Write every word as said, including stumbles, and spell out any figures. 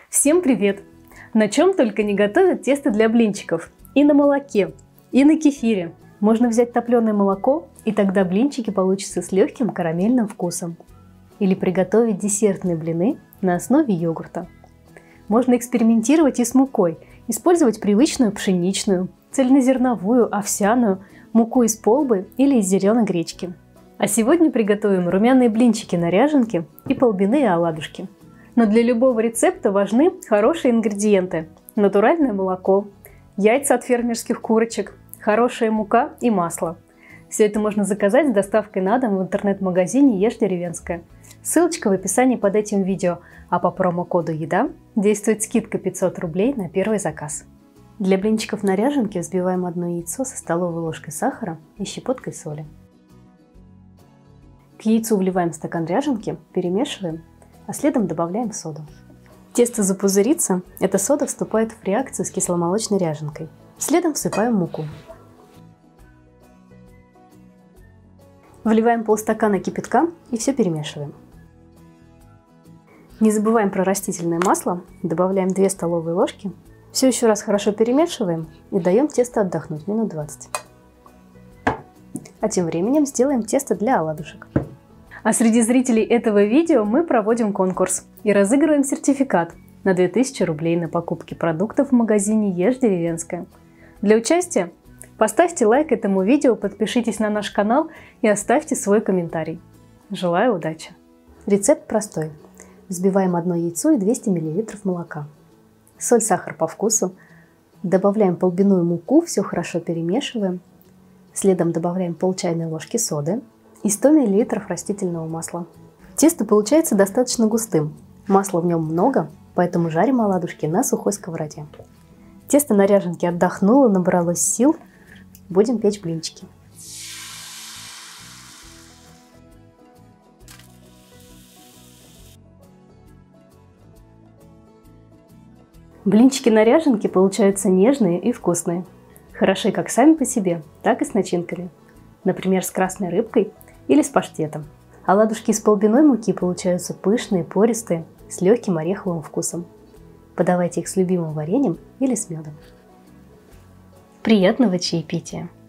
Всем привет! На чем только не готовят тесто для блинчиков. И на молоке, и на кефире. Можно взять топленое молоко, и тогда блинчики получатся с легким карамельным вкусом. Или приготовить десертные блины на основе йогурта. Можно экспериментировать и с мукой, использовать привычную пшеничную, цельнозерновую, овсяную, муку из полбы или из зеленой гречки. А сегодня приготовим румяные блинчики на ряженке и полбяные оладушки. Но для любого рецепта важны хорошие ингредиенты: натуральное молоко, яйца от фермерских курочек, хорошая мука и масло. Все это можно заказать с доставкой на дом в интернет-магазине Ешь Деревенское. Ссылочка в описании под этим видео, а по промокоду «Еда» действует скидка пятьсот рублей на первый заказ. Для блинчиков на ряженке взбиваем одно яйцо со столовой ложкой сахара и щепоткой соли. К яйцу вливаем стакан ряженки, перемешиваем, а следом добавляем соду. Тесто запузырится, эта сода вступает в реакцию с кисломолочной ряженкой. Следом всыпаем муку. Вливаем полстакана кипятка и все перемешиваем. Не забываем про растительное масло, добавляем две столовые ложки. Все еще раз хорошо перемешиваем и даем тесто отдохнуть минут двадцать. А тем временем сделаем тесто для оладушек. А среди зрителей этого видео мы проводим конкурс и разыгрываем сертификат на две тысячи рублей на покупки продуктов в магазине Ешь Деревенское. Для участия поставьте лайк этому видео, подпишитесь на наш канал и оставьте свой комментарий. Желаю удачи! Рецепт простой. Взбиваем одно яйцо и двести миллилитров молока. Соль, сахар по вкусу. Добавляем полбяную муку, все хорошо перемешиваем. Следом добавляем пол чайной ложки соды и сто миллилитров растительного масла. Тесто получается достаточно густым. Масла в нем много, поэтому жарим оладушки на сухой сковороде. Тесто на ряженке отдохнуло, набралось сил. Будем печь блинчики. Блинчики на ряженке получаются нежные и вкусные. Хороши как сами по себе, так и с начинками. Например, с красной рыбкой или с паштетом. Оладушки из полбяной муки получаются пышные, пористые, с легким ореховым вкусом. Подавайте их с любимым вареньем или с медом. Приятного чаепития!